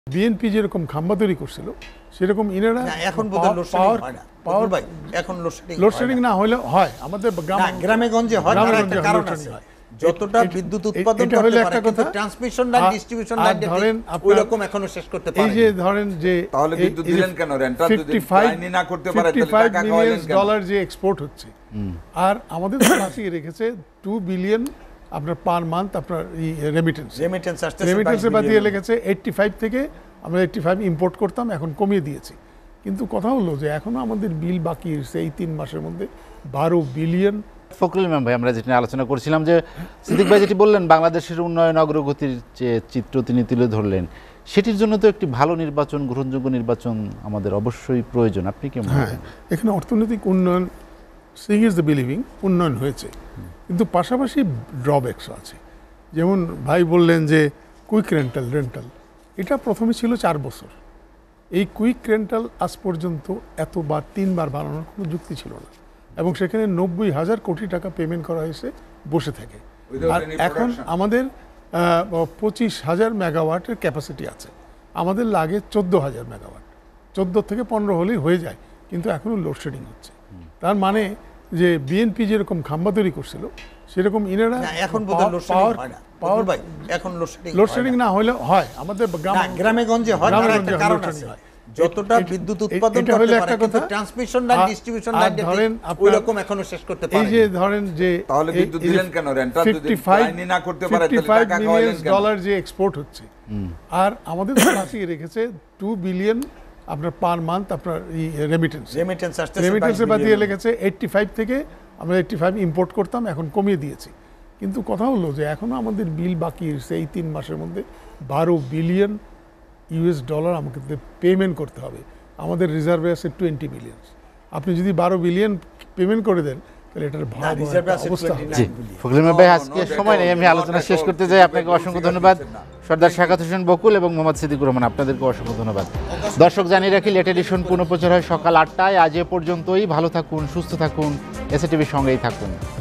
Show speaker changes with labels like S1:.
S1: BNP যেরকম খাম্বা তৈরি করছিল সেরকম ইনারা
S2: এখন পাওয়ার ভাই এখন
S1: লোডশেডিং না হলে হয় আমাদের
S2: গ্রামে গঞ্জে হয়, একটা কারণ আছে। যতটা বিদ্যুৎ উৎপাদন করতে পারে কিন্তু ট্রান্সমিশন লাইন ডিস্ট্রিবিউশন লাইন
S1: ধরেন
S2: ওই রকম এখনো শেষ করতে পারে।
S1: এই যে ধরেন যে
S3: তাহলে বিদ্যুৎ দিলেন কেন? রেন্টাল যদি লাইনই না করতে পারে তাহলে টাকা খাওয়ালেন কেন?
S1: $55 যে এক্সপোর্ট হচ্ছে আর আমাদের বাঁচিয়ে রেখেছে 2 বিলিয়ন আপনার পার মান্থ আপনার রেমিটেন্স আসছে। রেমিটেন্সে বাঁচিয়ে রেখেছে 85 থেকে আমরা 85 ইম্পোর্ট করতাম, এখন কমিয়ে দিয়েছি। কিন্তু কথা হলো যে এখনো আমাদের বিল বাকি আছে এই 3 মাসের মধ্যে 12 বিলিয়ন।
S4: ফখরুল ইমাম ভাই, আমরা যেটা আলোচনা করছিলাম যে সিদ্দিক ভাই যেটি বললেন বাংলাদেশের উন্নয়ন অগ্রগতির যে চিত্র তিনি তুলে ধরলেন, সেটির জন্য তো একটি ভালো নির্বাচন, গ্রহণযোগ্য নির্বাচন আমাদের অবশ্যই প্রয়োজন। আপনি কি মনে করেন?
S1: এখানে অর্থনৈতিক উন্নয়ন, সিং ইজ দ্য বিলিভিং, উন্নয়ন হয়েছে, কিন্তু পাশাপাশি ড্রব্যাকস আছে। যেমন ভাই বললেন যে কুইক রেন্টাল এটা প্রথমে ছিল 4 বছর। এই কুইক রেন্টাল আজ পর্যন্ত এতবার 3 বার বাড়ানোর কোনো যুক্তি ছিল না, এবং সেখানে 90,000 কোটি টাকা পেমেন্ট করা হয়েছে বসে থেকে। আর এখন আমাদের 25,000 মেগাওয়াটের ক্যাপাসিটি আছে, আমাদের লাগে 14,000 মেগাওয়াট। 14 থেকে 15 হলেই হয়ে যায়, কিন্তু এখনও লোডশেডিং হচ্ছে। তার মানে যে বিএনপি যেরকম খাম্বা তৈরি করছিল সেরকম ইনারা
S2: এখন পাওয়ার ভাই এখন
S1: লোডশেডিং না হলে হয় আমাদের
S2: গ্রামে গঞ্জে হয়, একটা কারণ আছে। যতটা বিদ্যুৎ উৎপাদন করতে পারে কিন্তু ট্রান্সমিশন লাইন ডিস্ট্রিবিউশন লাইন
S1: ধরেন
S2: ওই রকম এখনো শেষ করতে পারে।
S1: এই যে ধরেন যে
S3: তাহলে বিদ্যুৎ দিলেন কেন? রেন্টাল যদি লাইনই না করতে পারে তাহলে টাকা খাওয়ালেন কেন?
S1: $55 যে এক্সপোর্ট হচ্ছে আর আমাদের বাঁচিয়ে রেখেছে 2 বিলিয়ন আপনার পার মান্থ আপনার রেমিটেন্স আসছে। রেমিটেন্সে বাঁচিয়ে রেখেছে 85 থেকে আমরা 85 ইম্পোর্ট করতাম, এখন কমিয়ে দিয়েছি। কিন্তু কথা হলো যে এখনো আমাদের বিল বাকি আছে এই 3 মাসের মধ্যে 12 বিলিয়ন $US আমাকে পেমেন্ট করতে হবে। আমাদের রিজার্ভে আছে 20 বিলিয়ন। আপনি যদি 12 বিলিয়ন পেমেন্ট করে দেন তাহলে এটার অবস্থা।
S4: জি ফখরুল ইমাম ভাই, আজকে সময় নেই, আমি আলোচনা শেষ করতে যাই। আপনাকে অসংখ্য ধন্যবাদ। সর্দার শাকাত হোসেন বকুল এবং মোহাম্মদ সিদ্দিকুর রহমান, আপনাদেরকে অসংখ্য ধন্যবাদ। দর্শক জানিয়ে রাখি, লেট এডিশন পুনঃপ্রচার হয় সকাল 8টায়। আজ এ পর্যন্তই। ভালো থাকুন, সুস্থ থাকুন, এসএটিভির সঙ্গেই থাকুন।